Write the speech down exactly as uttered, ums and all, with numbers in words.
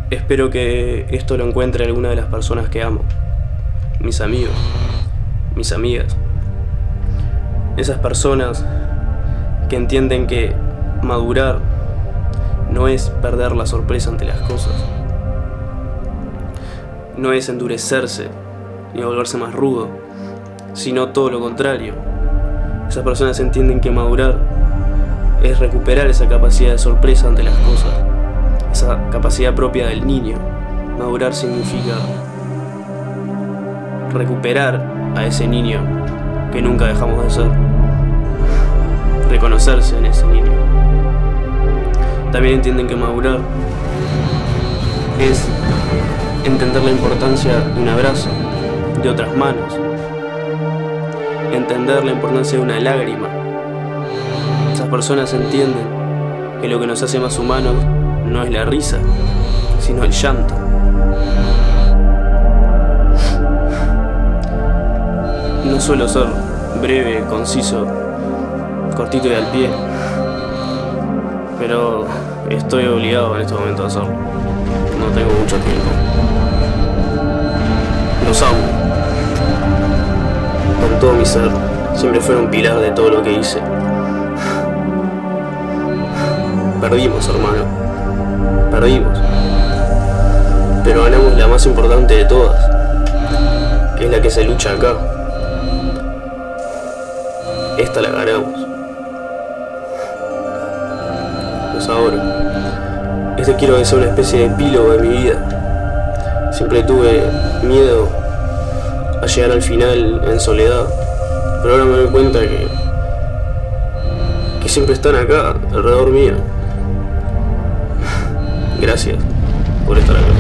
Espero que esto lo encuentre alguna de las personas que amo. Mis amigos, mis amigas. Esas personas que entienden que madurar no es perder la sorpresa ante las cosas. No es endurecerse ni volverse más rudo, sino todo lo contrario. Esas personas entienden que madurar es recuperar esa capacidad de sorpresa ante las cosas, esa capacidad propia del niño. Madurar significa recuperar a ese niño que nunca dejamos de ser, reconocerse en ese niño. También entienden que madurar es entender la importancia de un abrazo, de otras manos, entender la importancia de una lágrima. Esas personas entienden que lo que nos hace más humanos no es la risa, sino el llanto. No suelo ser breve, conciso, cortito y al pie, pero estoy obligado en este momento a hacerlo. No tengo mucho tiempo. Los amo. Con todo mi ser, siempre fueron pilar de todo lo que hice. Perdimos, hermano. Perdimos. Pero ganamos la más importante de todas, que es la que se lucha acá. Esta la ganamos. Los adoro. Este quiero que sea una especie de epílogo de mi vida. Siempre tuve miedo a llegar al final en soledad, pero ahora me doy cuenta que que siempre están acá, alrededor mío. Gracias por estar acá.